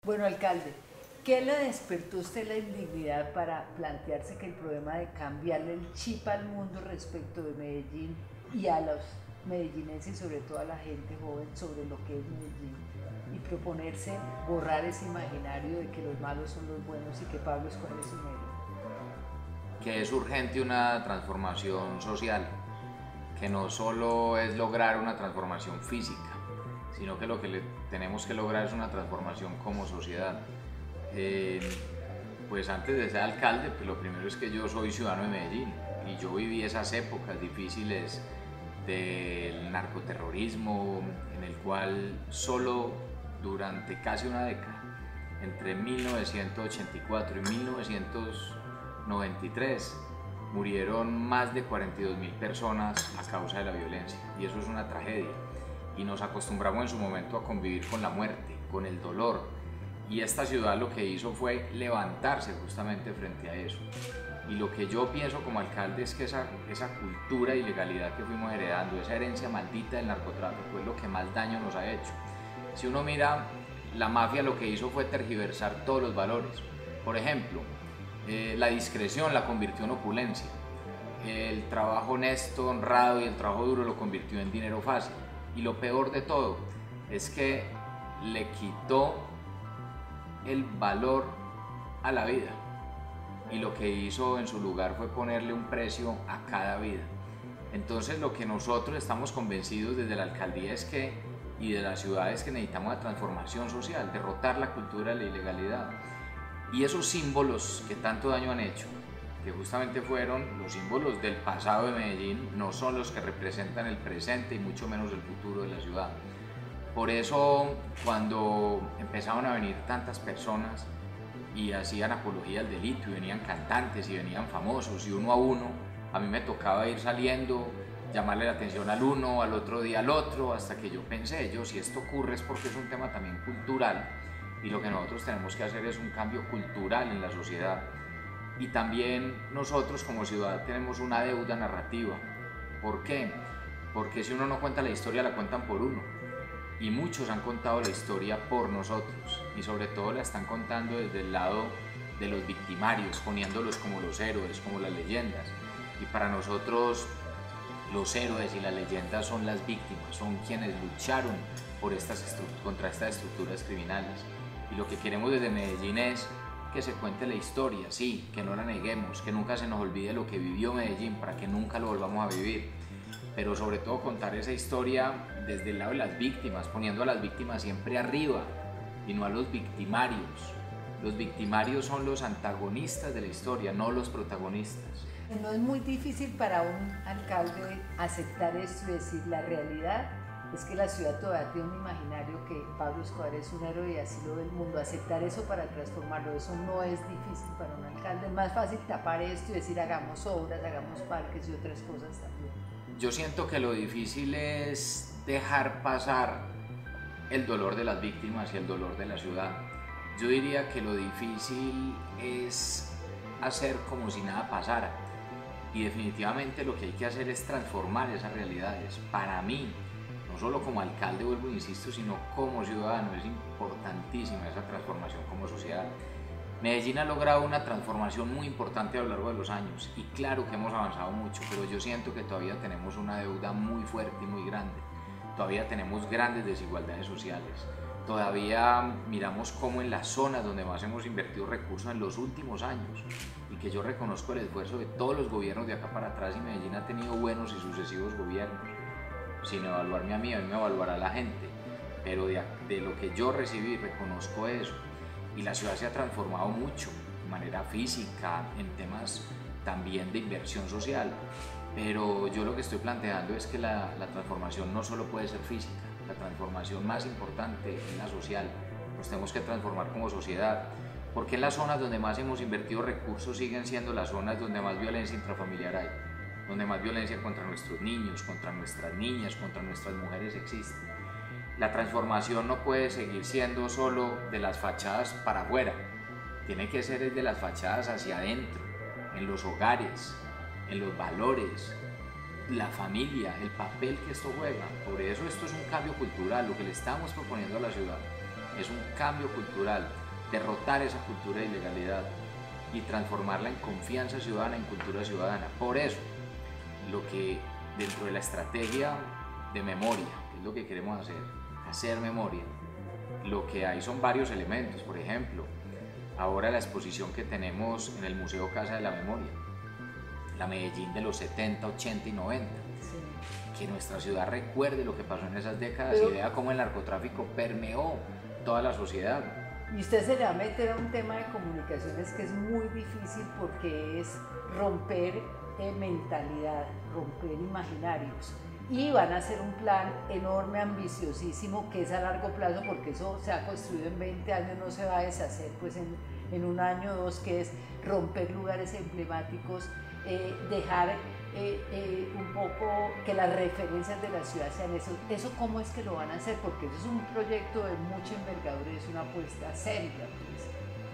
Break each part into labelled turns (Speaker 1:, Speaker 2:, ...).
Speaker 1: Bueno, alcalde, ¿qué le despertó a usted la indignidad para plantearse que el problema de cambiarle el chip al mundo respecto de Medellín y a los medellinenses y sobre todo a la gente joven sobre lo que es Medellín y proponerse borrar ese imaginario de que los malos son los buenos y que Pablo Escobar es un héroe?
Speaker 2: Que es urgente una transformación social, que no solo es lograr una transformación física, sino que lo que tenemos que lograr es una transformación como sociedad. Eh, pues antes de ser alcalde, pues lo primero es que yo soy ciudadano de Medellín y yo viví esas épocas difíciles del narcoterrorismo, en el cual solo durante casi una década, entre 1984 y 1993, murieron más de 42.000 personas a causa de la violencia, y eso es una tragedia. Y nos acostumbramos en su momento a convivir con la muerte, con el dolor, y esta ciudad lo que hizo fue levantarse justamente frente a eso. Y lo que yo pienso como alcalde es que esa cultura de ilegalidad que fuimos heredando, esa herencia maldita del narcotráfico, es lo que más daño nos ha hecho. Si uno mira, la mafia lo que hizo fue tergiversar todos los valores. Por ejemplo, la discreción la convirtió en opulencia, el trabajo honesto, honrado y el trabajo duro lo convirtió en dinero fácil. Y lo peor de todo es que le quitó el valor a la vida, y lo que hizo en su lugar fue ponerle un precio a cada vida. Entonces lo que nosotros estamos convencidos desde la alcaldía es que, y de la ciudad, es que necesitamos una transformación social, derrotar la cultura de la ilegalidad. Y esos símbolos que tanto daño han hecho, que justamente fueron los símbolos del pasado de Medellín, no son los que representan el presente y mucho menos el futuro de la ciudad. Por eso, cuando empezaron a venir tantas personas y hacían apología al delito, y venían cantantes y venían famosos, y uno a uno, a mí me tocaba ir saliendo, llamarle la atención al uno, al otro día al otro, hasta que yo pensé, si esto ocurre es porque es un tema también cultural, y lo que nosotros tenemos que hacer es un cambio cultural en la sociedad. Y también nosotros como ciudad tenemos una deuda narrativa. ¿Por qué? Porque si uno no cuenta la historia, la cuentan por uno. Y muchos han contado la historia por nosotros, y sobre todo la están contando desde el lado de los victimarios, poniéndolos como los héroes, como las leyendas. Y para nosotros los héroes y las leyendas son las víctimas, son quienes lucharon contra estas estructuras criminales. Y lo que queremos desde Medellín es que se cuente la historia, sí, que no la neguemos, que nunca se nos olvide lo que vivió Medellín para que nunca lo volvamos a vivir, pero sobre todo contar esa historia desde el lado de las víctimas, poniendo a las víctimas siempre arriba y no a los victimarios. Los victimarios son los antagonistas de la historia, no los protagonistas.
Speaker 1: No es muy difícil para un alcalde aceptar esto y decir la realidad es que la ciudad todavía tiene un imaginario que Pablo Escobar es un héroe y así lo ve el mundo. Aceptar eso para transformarlo, eso no es difícil para un alcalde. Es más fácil tapar esto y decir hagamos obras, hagamos parques y otras cosas también.
Speaker 2: Yo siento que lo difícil es dejar pasar el dolor de las víctimas y el dolor de la ciudad. Yo diría que lo difícil es hacer como si nada pasara, y definitivamente lo que hay que hacer es transformar esas realidades. Para mí, no solo como alcalde, vuelvo e insisto, sino como ciudadano, es importantísima esa transformación como sociedad. Medellín ha logrado una transformación muy importante a lo largo de los años, y claro que hemos avanzado mucho, pero yo siento que todavía tenemos una deuda muy fuerte y muy grande. Todavía tenemos grandes desigualdades sociales. Todavía miramos cómo en las zonas donde más hemos invertido recursos en los últimos años, y que yo reconozco el esfuerzo de todos los gobiernos de acá para atrás, y Medellín ha tenido buenos y sucesivos gobiernos, sin evaluarme a mí me evaluará la gente, pero de lo que yo recibí reconozco eso. Y la ciudad se ha transformado mucho, de manera física, en temas también de inversión social, pero yo lo que estoy planteando es que la transformación no solo puede ser física, la transformación más importante es la social. Nos tenemos que transformar como sociedad, porque en las zonas donde más hemos invertido recursos siguen siendo las zonas donde más violencia intrafamiliar hay, donde más violencia contra nuestros niños, contra nuestras niñas, contra nuestras mujeres existe. La transformación no puede seguir siendo solo de las fachadas para afuera, tiene que ser desde las fachadas hacia adentro, en los hogares, en los valores, la familia, el papel que esto juega. Por eso esto es un cambio cultural, lo que le estamos proponiendo a la ciudad. es un cambio cultural, derrotar esa cultura de ilegalidad y transformarla en confianza ciudadana, en cultura ciudadana. Por eso, lo que dentro de la estrategia de memoria, que es lo que queremos hacer memoria, lo que hay son varios elementos. Por ejemplo, ahora la exposición que tenemos en el Museo Casa de la Memoria, la Medellín de los 70, 80 y 90, sí, que nuestra ciudad recuerde lo que pasó en esas décadas y vea cómo el narcotráfico permeó toda la sociedad.
Speaker 1: Y usted se le va a meter a un tema de comunicaciones que es muy difícil porque es romper mentalidad, romper imaginarios. Y van a hacer un plan enorme, ambiciosísimo, que es a largo plazo, porque eso se ha construido en 20 años, no se va a deshacer pues en un año o dos, que es romper lugares emblemáticos, dejar un poco que las referencias de la ciudad sean eso. ¿Eso cómo es que lo van a hacer? Porque eso es un proyecto de mucha envergadura y es una apuesta seria, pues.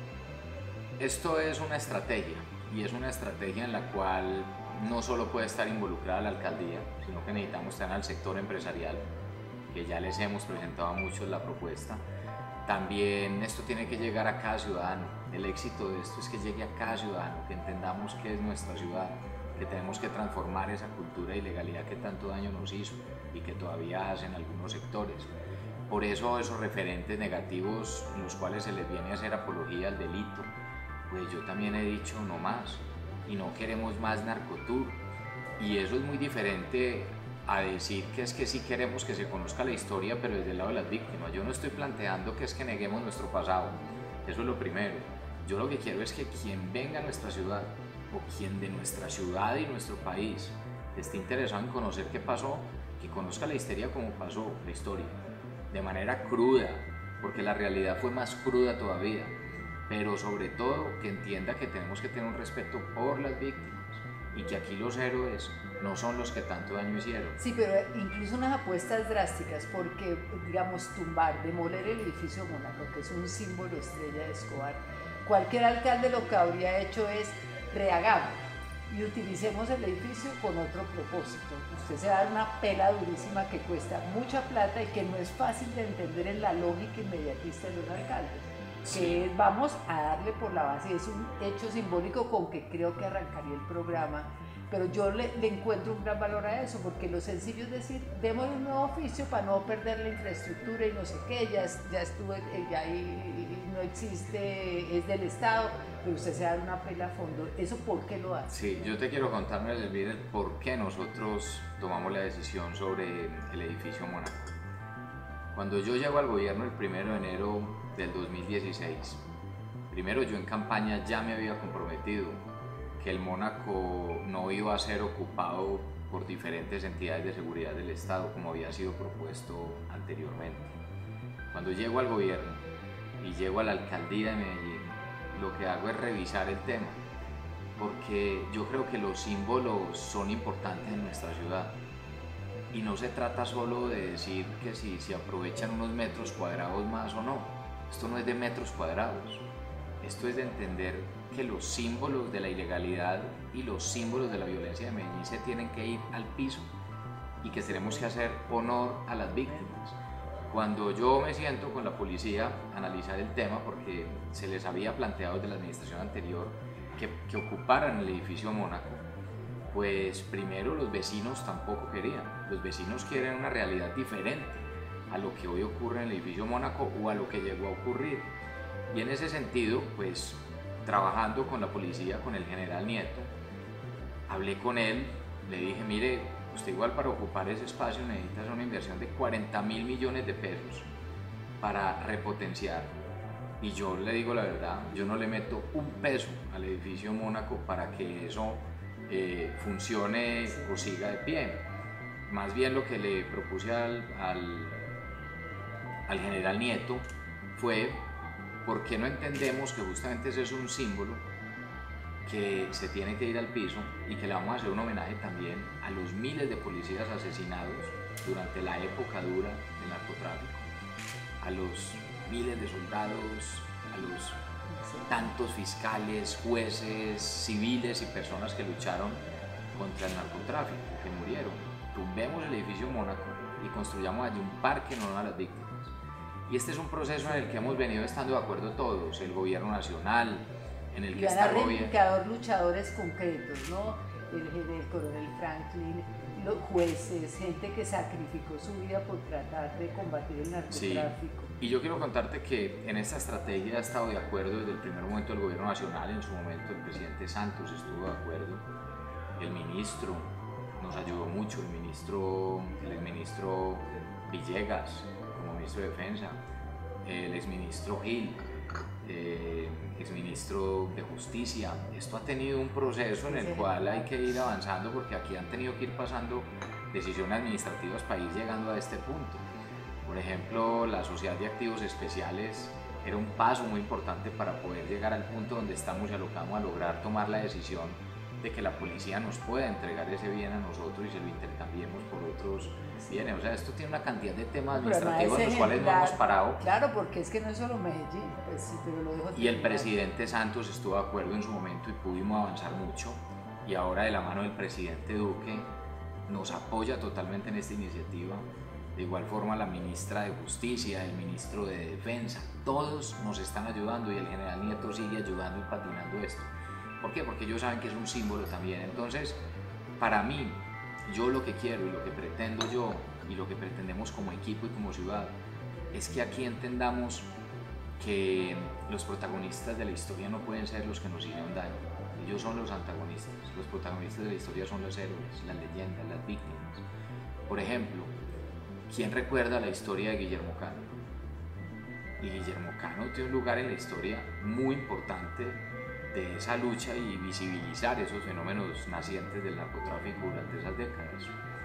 Speaker 2: Esto es una estrategia, y es una estrategia en la cual no solo puede estar involucrada la alcaldía, sino que necesitamos tener al sector empresarial, que ya les hemos presentado a muchos la propuesta. También esto tiene que llegar a cada ciudadano. El éxito de esto es que llegue a cada ciudadano, que entendamos que es nuestra ciudad, que tenemos que transformar esa cultura de ilegalidad que tanto daño nos hizo y que todavía hacen algunos sectores. Por eso esos referentes negativos en los cuales se les viene a hacer apología al delito, pues yo también he dicho no más, y no queremos más narcotur. Y eso es muy diferente a decir que es que sí queremos que se conozca la historia, pero desde el lado de las víctimas. Yo no estoy planteando que es que neguemos nuestro pasado, eso es lo primero. Yo lo que quiero es que quien venga a nuestra ciudad, o quien de nuestra ciudad y nuestro país esté interesado en conocer qué pasó, que conozca la historia como pasó, la historia, de manera cruda, porque la realidad fue más cruda todavía, pero sobre todo que entienda que tenemos que tener un respeto por las víctimas y que aquí los héroes no son los que tanto daño hicieron.
Speaker 1: Sí, pero incluso unas apuestas drásticas, porque, digamos, tumbar, demoler el edificio Mónaco, que es un símbolo estrella de Escobar, cualquier alcalde lo que habría hecho es rehagamos y utilicemos el edificio con otro propósito. Usted se va a dar una pela durísima que cuesta mucha plata y que no es fácil de entender en la lógica inmediatista de un alcalde. Sí. Que es, vamos a darle por la base, es un hecho simbólico con que creo que arrancaría el programa, pero yo le encuentro un gran valor a eso, porque lo sencillo es decir, démosle un nuevo oficio para no perder la infraestructura y no sé qué, ya estuve, ya ahí no existe, es del Estado, pero usted se da una pela a fondo. ¿Eso por qué lo hace?
Speaker 2: Sí, yo te quiero contarme el por qué nosotros tomamos la decisión sobre el edificio Mónaco. Cuando yo llego al gobierno el 1 de enero del 2016, primero yo en campaña ya me había comprometido que el Mónaco no iba a ser ocupado por diferentes entidades de seguridad del Estado como había sido propuesto anteriormente. Cuando llego al gobierno y llego a la alcaldía de Medellín, lo que hago es revisar el tema, porque yo creo que los símbolos son importantes en nuestra ciudad. Y no se trata solo de decir que si se aprovechan unos metros cuadrados más o no. Esto no es de metros cuadrados. Esto es de entender que los símbolos de la ilegalidad y los símbolos de la violencia de Medellín se tienen que ir al piso y que tenemos que hacer honor a las víctimas. Cuando yo me siento con la policía a analizar el tema, porque se les había planteado desde la administración anterior que ocuparan el edificio Mónaco, pues primero los vecinos tampoco querían. Los vecinos quieren una realidad diferente a lo que hoy ocurre en el edificio Mónaco o a lo que llegó a ocurrir. Y en ese sentido, pues trabajando con la policía, con el general Nieto, hablé con él, le dije, mire, usted igual para ocupar ese espacio necesita hacer una inversión de 40.000 millones de pesos para repotenciar. Y yo le digo la verdad, yo no le meto un peso al edificio Mónaco para que eso funcione o siga de pie. Más bien lo que le propuse al general Nieto fue ¿por qué no entendemos que justamente ese es un símbolo que se tiene que ir al piso y que le vamos a hacer un homenaje también a los miles de policías asesinados durante la época dura del narcotráfico, a los miles de soldados, a los tantos fiscales, jueces, civiles y personas que lucharon contra el narcotráfico, que murieron? Tumbemos el edificio Mónaco y construyamos allí un parque en honor a las víctimas. Y este es un proceso en el que hemos venido estando de acuerdo todos, el gobierno nacional, en el que
Speaker 1: Y van
Speaker 2: está
Speaker 1: a
Speaker 2: gobierno.
Speaker 1: reivindicar luchadores concretos, ¿no? El coronel Franklin, los jueces, gente que sacrificó su vida por tratar de combatir el narcotráfico.
Speaker 2: Sí. Y yo quiero contarte que en esta estrategia ha estado de acuerdo desde el primer momento el gobierno nacional, en su momento el presidente Santos estuvo de acuerdo, el ministro nos ayudó mucho, el exministro Villegas como ministro de Defensa, el exministro Gil, exministro de Justicia. Esto ha tenido un proceso en el cual hay que ir avanzando porque aquí han tenido que ir pasando decisiones administrativas para ir llegando a este punto. Por ejemplo, la Sociedad de Activos Especiales era un paso muy importante para poder llegar al punto donde estamos y a lo que vamos a lograr tomar la decisión de que la policía nos pueda entregar ese bien a nosotros y se lo intercambiemos por otros bienes. O sea, esto tiene una cantidad de temas administrativos en los cuales no hemos parado.
Speaker 1: Claro, porque es que no es solo Medellín, pues sí, pero lo dejo.
Speaker 2: Y el presidente Santos estuvo de acuerdo en su momento y pudimos avanzar mucho. Y ahora de la mano del presidente Duque nos apoya totalmente en esta iniciativa. De igual forma la ministra de Justicia, el ministro de Defensa, todos nos están ayudando y el general Nieto sigue ayudando y patinando esto. ¿Por qué? Porque ellos saben que es un símbolo también. Entonces, para mí, yo lo que quiero y lo que pretendo yo y lo que pretendemos como equipo y como ciudad es que aquí entendamos que los protagonistas de la historia no pueden ser los que nos hicieron daño. Ellos son los antagonistas. Los protagonistas de la historia son los héroes, las leyendas, las víctimas. Por ejemplo, ¿quién recuerda la historia de Guillermo Cano? Y Guillermo Cano tiene un lugar en la historia muy importante de esa lucha y visibilizar esos fenómenos nacientes del narcotráfico durante esas décadas.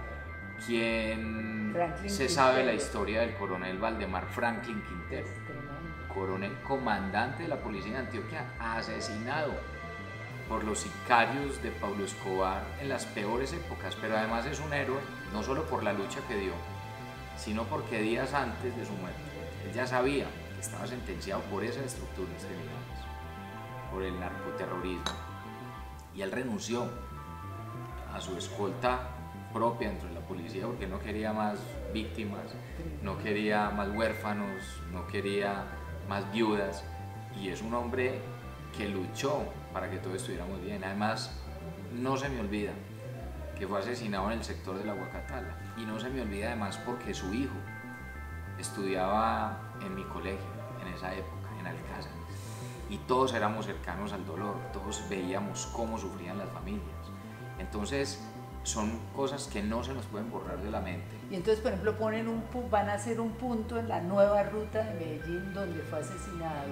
Speaker 2: ¿Quién se sabe la historia del coronel Valdemar Franklin Quintero? Coronel comandante de la policía de Antioquia, asesinado por los sicarios de Pablo Escobar en las peores épocas, pero además es un héroe, no solo por la lucha que dio, sino porque días antes de su muerte, él ya sabía que estaba sentenciado por esas estructuras criminales, por el narcoterrorismo, y él renunció a su escolta propia dentro de la policía porque no quería más víctimas, no quería más huérfanos, no quería más viudas, y es un hombre que luchó para que todos estuviéramos bien. Además, no se me olvida que fue asesinado en el sector de la Guacatala, y no se me olvida además porque su hijo estudiaba en mi colegio en esa época, en Alcázar, y todos éramos cercanos al dolor, todos veíamos cómo sufrían las familias. Entonces son cosas que no se nos pueden borrar de la mente.
Speaker 1: Y entonces, por ejemplo, van a hacer un punto en la nueva ruta de Medellín donde fue asesinado,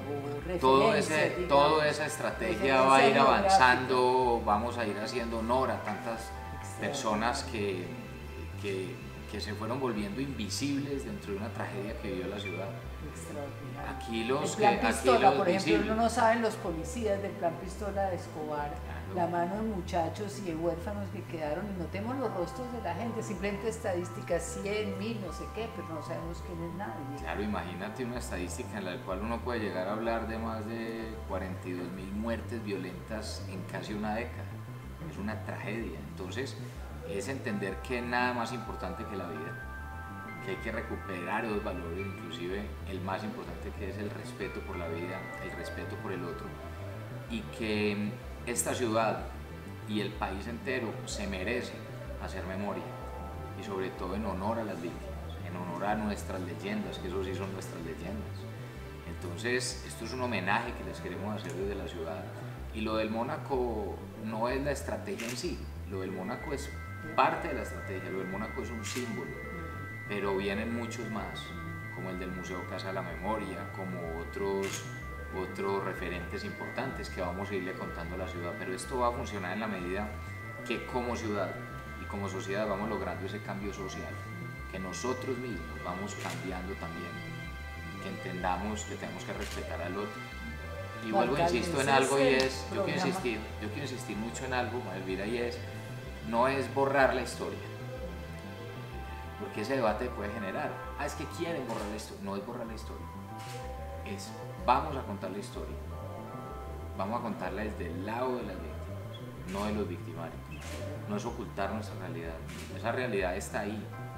Speaker 2: toda esa estrategia va a ir avanzando, vamos a ir haciendo honor a tantas personas que se fueron volviendo invisibles dentro de una tragedia que vivió la ciudad. Aquí los
Speaker 1: el plan Pistola, por ejemplo,
Speaker 2: visibles.
Speaker 1: no saben los policías del plan Pistola de Escobar, claro, la mano de muchachos y de huérfanos que quedaron, y no tenemos los rostros de la gente, simplemente estadísticas, 100, 1000, no sé qué, pero no sabemos quién es nadie.
Speaker 2: Claro, imagínate una estadística en la cual uno puede llegar a hablar de más de 42.000 muertes violentas en casi una década. Es una tragedia. Entonces, es entender que nada más importante que la vida, que hay que recuperar esos valores, inclusive el más importante, que es el respeto por la vida, el respeto por el otro, y que esta ciudad y el país entero se merece hacer memoria, y sobre todo en honor a las víctimas, en honor a nuestras leyendas, que eso sí son nuestras leyendas. Entonces, esto es un homenaje que les queremos hacer desde la ciudad, y lo del Mónaco no es la estrategia en sí, lo del Mónaco es parte de la estrategia, lo del Mónaco es un símbolo, pero vienen muchos más, como el del Museo Casa de la Memoria, como otros referentes importantes que vamos a irle contando a la ciudad. Pero esto va a funcionar en la medida que como ciudad y como sociedad vamos logrando ese cambio social, que nosotros mismos vamos cambiando también, que entendamos que tenemos que respetar al otro. Y vuelvo, insisto en algo, y es, yo quiero insistir mucho en algo, Elvira, y es, no es borrar la historia, porque ese debate puede generar, es que quieren borrar la historia. No es borrar la historia, es vamos a contar la historia, vamos a contarla desde el lado de las víctimas, no de los victimarios. No es ocultar nuestra realidad, esa realidad está ahí,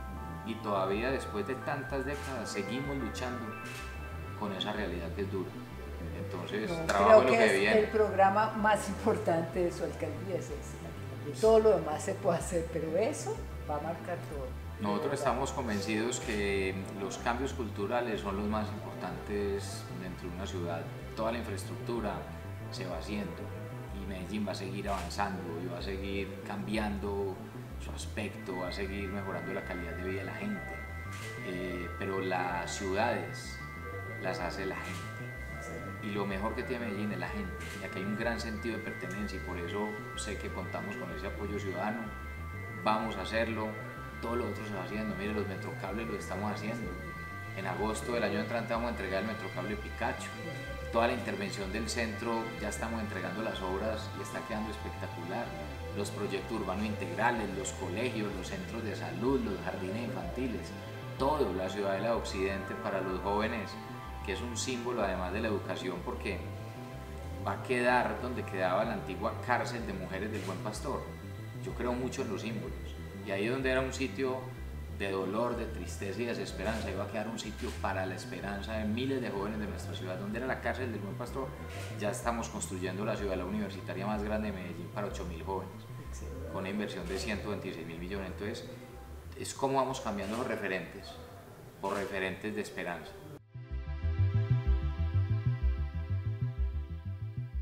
Speaker 2: y todavía después de tantas décadas seguimos luchando con esa realidad que es dura. Entonces, trabajo
Speaker 1: creo
Speaker 2: lo
Speaker 1: que
Speaker 2: que
Speaker 1: es
Speaker 2: viene.
Speaker 1: el programa más importante de su alcaldía, es ese. Todo lo demás se puede hacer, pero eso va a marcar todo.
Speaker 2: Nosotros estamos convencidos que los cambios culturales son los más importantes dentro de una ciudad. Toda la infraestructura se va haciendo y Medellín va a seguir avanzando y va a seguir cambiando su aspecto, va a seguir mejorando la calidad de vida de la gente. Pero las ciudades las hace la gente. Y lo mejor que tiene Medellín es la gente. Y aquí hay un gran sentido de pertenencia y por eso sé que contamos con ese apoyo ciudadano. Vamos a hacerlo. Todo lo otro se va haciendo. Mire, los metrocables lo estamos haciendo. En agosto del año entrante vamos a entregar el metrocable Picacho. Toda la intervención del centro, ya estamos entregando las obras y está quedando espectacular. Los proyectos urbanos integrales, los colegios, los centros de salud, los jardines infantiles, todo, la ciudadela de Occidente para los jóvenes, que es un símbolo además de la educación, porque va a quedar donde quedaba la antigua cárcel de mujeres del Buen Pastor. Yo creo mucho en los símbolos, y ahí donde era un sitio de dolor, de tristeza y desesperanza, iba a quedar un sitio para la esperanza de miles de jóvenes de nuestra ciudad. Donde era la cárcel del Buen Pastor, ya estamos construyendo la ciudad universitaria más grande de Medellín para 8.000 jóvenes, con una inversión de 126.000 millones. Entonces, es como vamos cambiando los referentes por referentes de esperanza.